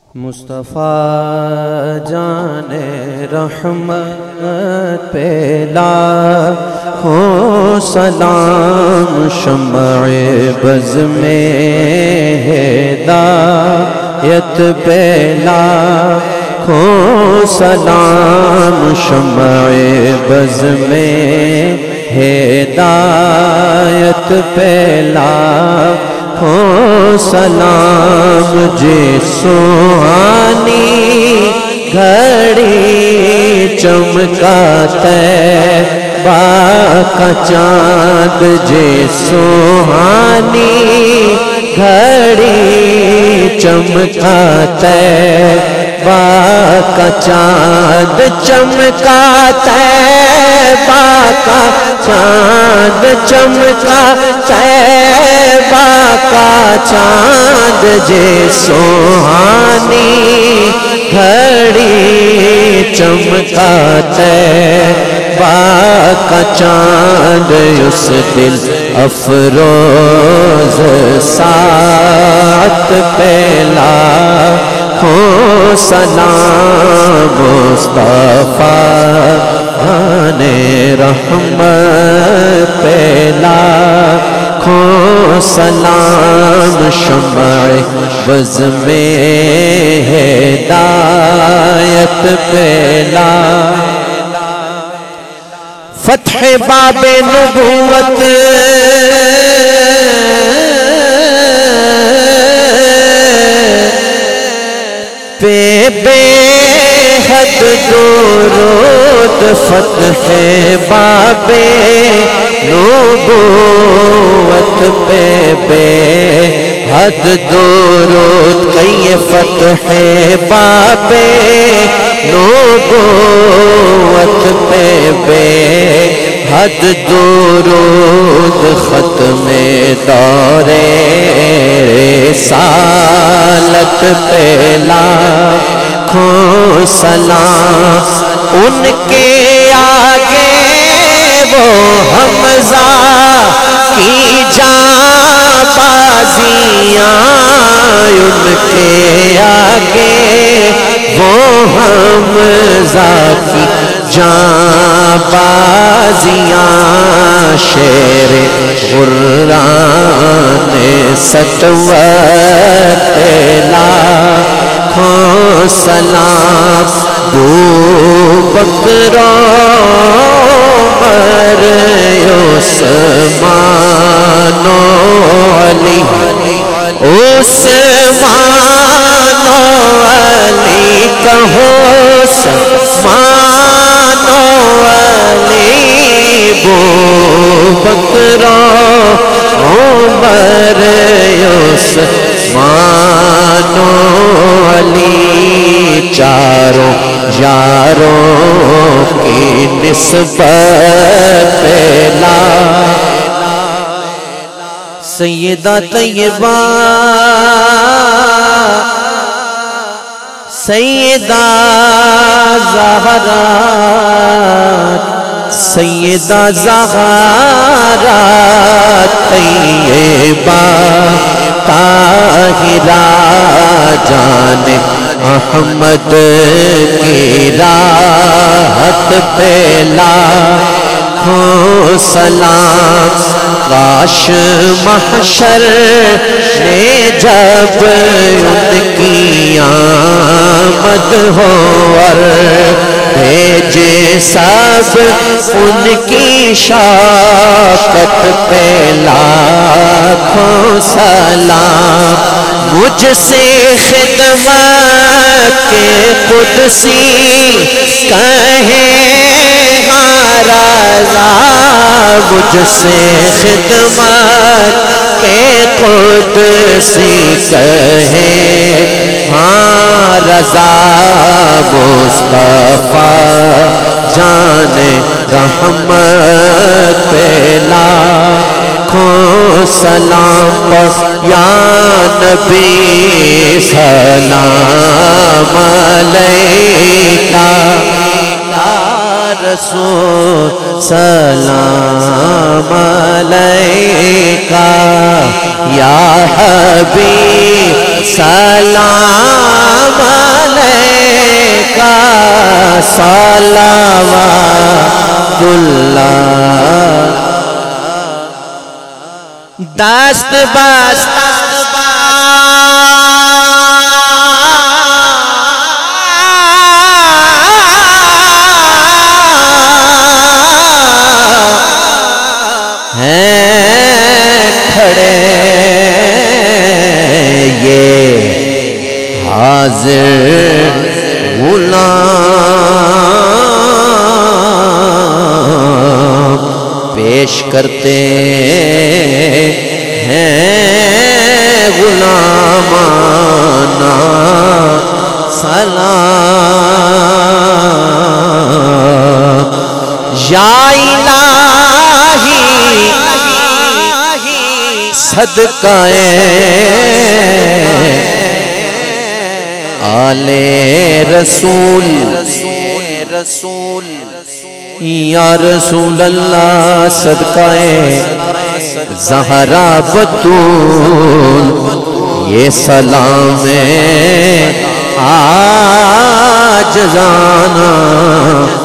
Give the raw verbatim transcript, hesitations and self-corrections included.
مصطفیٰ جان رحمت پہ لاکھوں سلام، شمع بز میں ہدایت پہ لاکھوں سلام، شمع بز میں ہدایت پہ لاکھوں سلام، جے سہانی گھڑی چمکا طیبہ کا چاند، جے سہانی گھڑی چمکا طیبہ کا چاند، چمکا طیبہ کا چاند، چمکا طیبہ کا چاند، جے سہانی گھڑی چمکا طیبہ کا چاند، اس دل افروز ساعت پہ لاکھوں سلام، مصطفیٰ جان رحمت پہ لاکھوں سلام، شمع بز میں ہدایت پہ لاکھوں فتح باب نبوت پہ بے حد درود، فتح باب نبوت پہ بے حد درود، کئی فتح باب نبوت پہ بے حد درود، ختم دور رسالت پہ لاکھوں سلام، ان کے آگے وہ حمزہ کی جاں بازیاں، ان کے آگے وہ حمزہ کی جاں بازیاں، شیر غران سطوت پہ لاکھوں سلام، بو بکر عمر عثمان و علی، عثمان و علی کہو، عثمان و علی، بو بکر عمر عثمان و علی، چاروں یاروں کی نسبت پہ سیدہ طیبہ سیدہ زہرا، سیدہ زہرا طیبہ طاہرہ، جان احمد کی راحت پہ لاکھوں سلام، کاش محشر میں جب ان کی آمد ہو اور بھیجے سب ان کی شوقت پہ لاکھوں سلام، مجھ سے خدمت کے قدسی کہیں ہاں رضا، مجھ سے خدمت کے قدسی کہیں ہاں رضا، مصطفیٰ جان رحمت پہ لاکھوں سلام، یا نبی سلام علیکہ، یا رسول سلام علیکہ، یا حبیب سلام सलावतुल्लाह दस्त बस्त हाज़िर गुलाम पेश करते हैं गुलामाना सलाम या इलाही सदकाए आले रसूल रसूल या रसूल अल्लाह सदकाए ज़हरा बतूल ये सलाम आज जाना